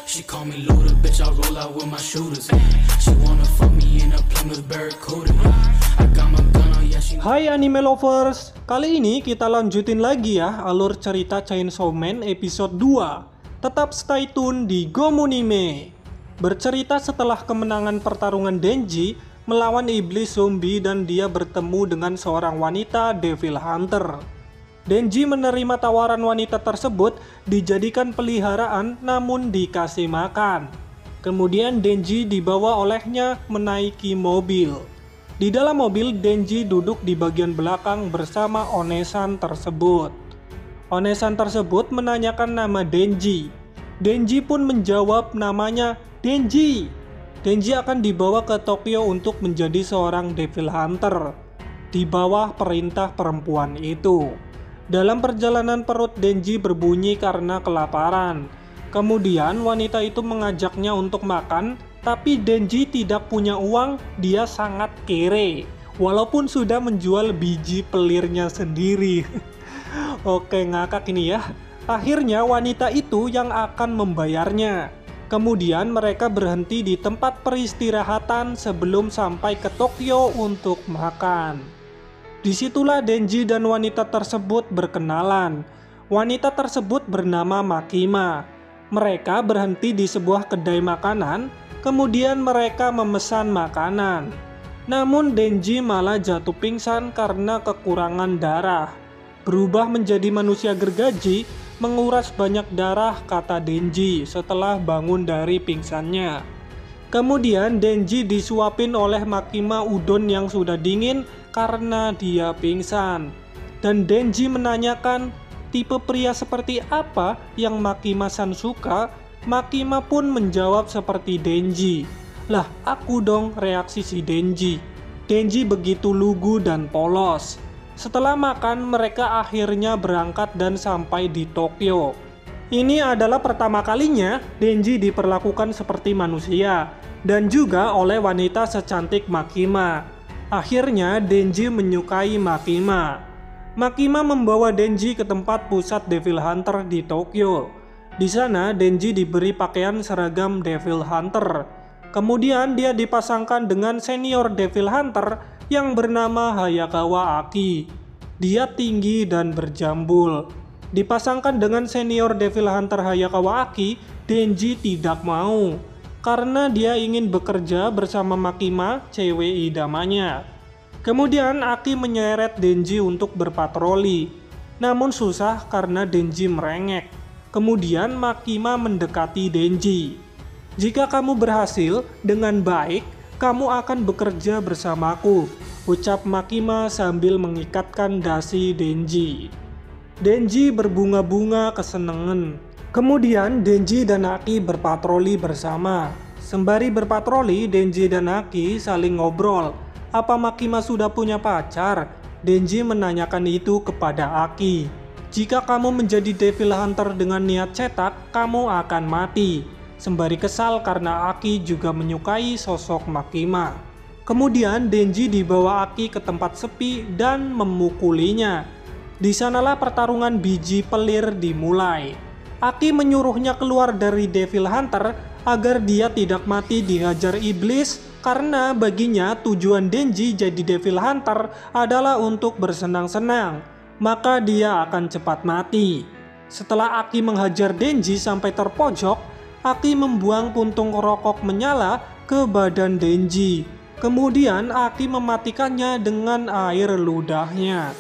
She call me Luda, bitch, I roll out with my shooters. She wanna fuck me in a Plymouth Barracuda. I got my gun on, yeah, she... Hai anime lovers, kali ini kita lanjutin lagi ya alur cerita Chainsaw Man episode 2. Tetap stay tune di Gomunime. Bercerita setelah kemenangan pertarungan Denji melawan iblis zombie dan dia bertemu dengan seorang wanita Devil Hunter. Denji menerima tawaran wanita tersebut dijadikan peliharaan namun dikasih makan. Kemudian Denji dibawa olehnya menaiki mobil. Di dalam mobil Denji duduk di bagian belakang bersama Onesan tersebut. Onesan tersebut menanyakan nama Denji. Denji pun menjawab namanya Denji. Denji akan dibawa ke Tokyo untuk menjadi seorang Devil Hunter di bawah perintah perempuan itu. Dalam perjalanan perut Denji berbunyi karena kelaparan. Kemudian wanita itu mengajaknya untuk makan, tapi Denji tidak punya uang, dia sangat kere. Walaupun sudah menjual biji pelirnya sendiri. Oke, ngakak ini ya. Akhirnya wanita itu yang akan membayarnya. Kemudian mereka berhenti di tempat peristirahatan sebelum sampai ke Tokyo untuk makan. Disitulah Denji dan wanita tersebut berkenalan. Wanita tersebut bernama Makima. Mereka berhenti di sebuah kedai makanan, kemudian mereka memesan makanan. Namun Denji malah jatuh pingsan karena kekurangan darah. Berubah menjadi manusia gergaji, menguras banyak darah, kata Denji setelah bangun dari pingsannya. Kemudian Denji disuapin oleh Makima udon yang sudah dingin karena dia pingsan. Dan Denji menanyakan tipe pria seperti apa yang Makima-san suka. Makima pun menjawab seperti Denji. Lah, aku dong, reaksi si Denji. Denji begitu lugu dan polos. Setelah makan, mereka akhirnya berangkat dan sampai di Tokyo. Ini adalah pertama kalinya Denji diperlakukan seperti manusia dan juga oleh wanita secantik Makima. Akhirnya Denji menyukai Makima. Makima membawa Denji ke tempat pusat Devil Hunter di Tokyo. Di sana Denji diberi pakaian seragam Devil Hunter. Kemudian dia dipasangkan dengan senior Devil Hunter yang bernama Hayakawa Aki. Dia tinggi dan berjambul. Dipasangkan dengan senior Devil Hunter Hayakawa Aki, Denji tidak mau karena dia ingin bekerja bersama Makima, cewek idamannya. Kemudian Aki menyeret Denji untuk berpatroli, namun susah karena Denji merengek. Kemudian Makima mendekati Denji. Jika kamu berhasil dengan baik, kamu akan bekerja bersamaku, ucap Makima sambil mengikatkan dasi Denji. Denji berbunga-bunga kesenangan. Kemudian Denji dan Aki berpatroli bersama. Sembari berpatroli, Denji dan Aki saling ngobrol. Apa Makima sudah punya pacar? Denji menanyakan itu kepada Aki. Jika kamu menjadi Devil Hunter dengan niat cetak, kamu akan mati. Sembari kesal karena Aki juga menyukai sosok Makima. Kemudian Denji dibawa Aki ke tempat sepi dan memukulinya. Di sanalah pertarungan biji pelir dimulai. Aki menyuruhnya keluar dari Devil Hunter agar dia tidak mati dihajar iblis karena baginya tujuan Denji jadi Devil Hunter adalah untuk bersenang-senang, maka dia akan cepat mati. Setelah Aki menghajar Denji sampai terpojok, Aki membuang puntung rokok menyala ke badan Denji. Kemudian Aki mematikannya dengan air ludahnya.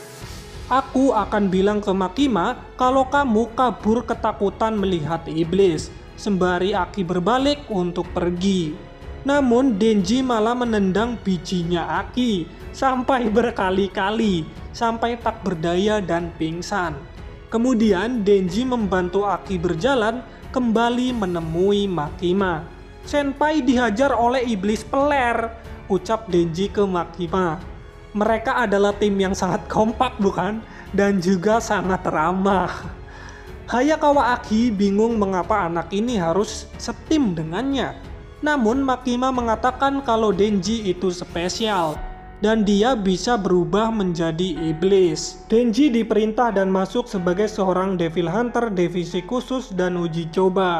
Aku akan bilang ke Makima kalau kamu kabur ketakutan melihat iblis. Sembari Aki berbalik untuk pergi. Namun Denji malah menendang bijinya Aki sampai berkali-kali, sampai tak berdaya dan pingsan. Kemudian Denji membantu Aki berjalan kembali menemui Makima. Senpai dihajar oleh iblis peler, ucap Denji ke Makima. Mereka adalah tim yang sangat kompak bukan? Dan juga sangat ramah. Hayakawa Aki bingung mengapa anak ini harus setim dengannya. Namun Makima mengatakan kalau Denji itu spesial dan dia bisa berubah menjadi iblis. Denji diperintah dan masuk sebagai seorang Devil Hunter divisi khusus dan uji coba.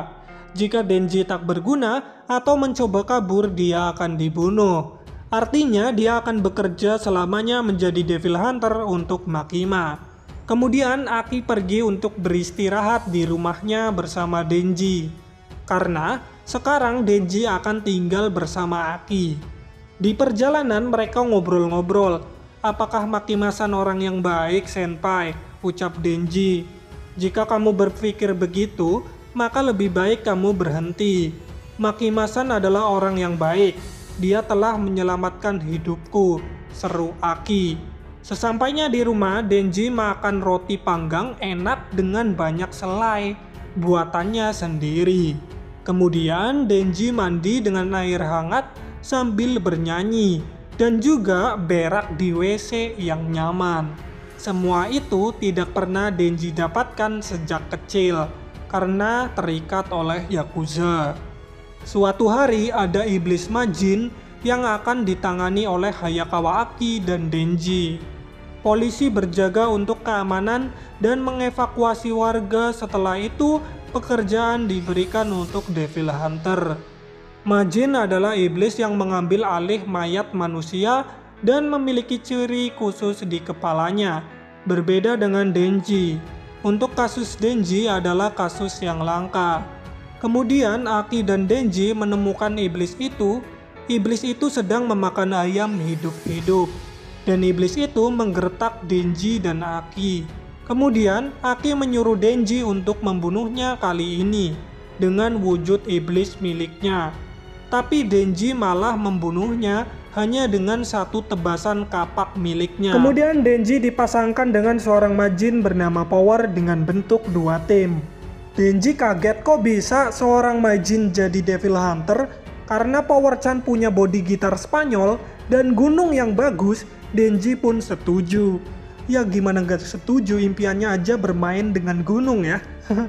Jika Denji tak berguna atau mencoba kabur, dia akan dibunuh. Artinya dia akan bekerja selamanya menjadi Devil Hunter untuk Makima. Kemudian Aki pergi untuk beristirahat di rumahnya bersama Denji. Karena sekarang Denji akan tinggal bersama Aki. Di perjalanan mereka ngobrol-ngobrol. "Apakah Makima-san orang yang baik, Senpai?" ucap Denji. "Jika kamu berpikir begitu, maka lebih baik kamu berhenti. Makima-san adalah orang yang baik. Dia telah menyelamatkan hidupku," seru Aki. Sesampainya di rumah, Denji makan roti panggang enak dengan banyak selai, buatannya sendiri. Kemudian Denji mandi dengan air hangat sambil bernyanyi, dan juga berak di WC yang nyaman. Semua itu tidak pernah Denji dapatkan sejak kecil, karena terikat oleh Yakuza. Suatu hari ada iblis majin yang akan ditangani oleh Hayakawa Aki dan Denji. Polisi berjaga untuk keamanan dan mengevakuasi warga. Setelah itu, pekerjaan diberikan untuk Devil Hunter. Majin adalah iblis yang mengambil alih mayat manusia dan memiliki ciri khusus di kepalanya, berbeda dengan Denji. Untuk kasus Denji adalah kasus yang langka. Kemudian Aki dan Denji menemukan iblis itu. Iblis itu sedang memakan ayam hidup-hidup, dan iblis itu menggertak Denji dan Aki. Kemudian Aki menyuruh Denji untuk membunuhnya kali ini dengan wujud iblis miliknya. Tapi Denji malah membunuhnya hanya dengan satu tebasan kapak miliknya. Kemudian Denji dipasangkan dengan seorang majin bernama Power dengan bentuk dua tim. Denji kaget kok bisa seorang majin jadi Devil Hunter. Karena Power-chan punya body gitar Spanyol dan gunung yang bagus, Denji pun setuju. Ya gimana gak setuju, impiannya aja bermain dengan gunung ya.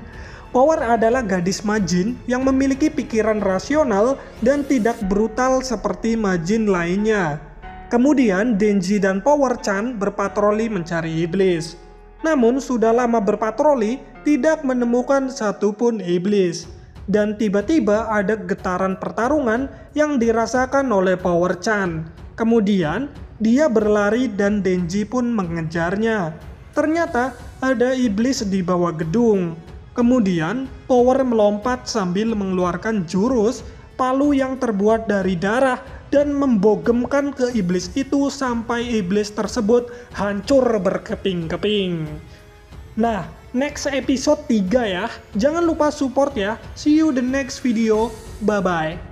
Power adalah gadis majin yang memiliki pikiran rasional dan tidak brutal seperti majin lainnya. Kemudian Denji dan Power-chan berpatroli mencari iblis. Namun sudah lama berpatroli, tidak menemukan satupun iblis. Dan tiba-tiba ada getaran pertarungan yang dirasakan oleh Power-chan. Kemudian dia berlari dan Denji pun mengejarnya. Ternyata ada iblis di bawah gedung. Kemudian Power melompat sambil mengeluarkan jurus palu yang terbuat dari darah dan membogemkan ke iblis itu sampai iblis tersebut hancur berkeping-keping. Nah, next episode 3 ya. Jangan lupa support ya. See you the next video. Bye-bye.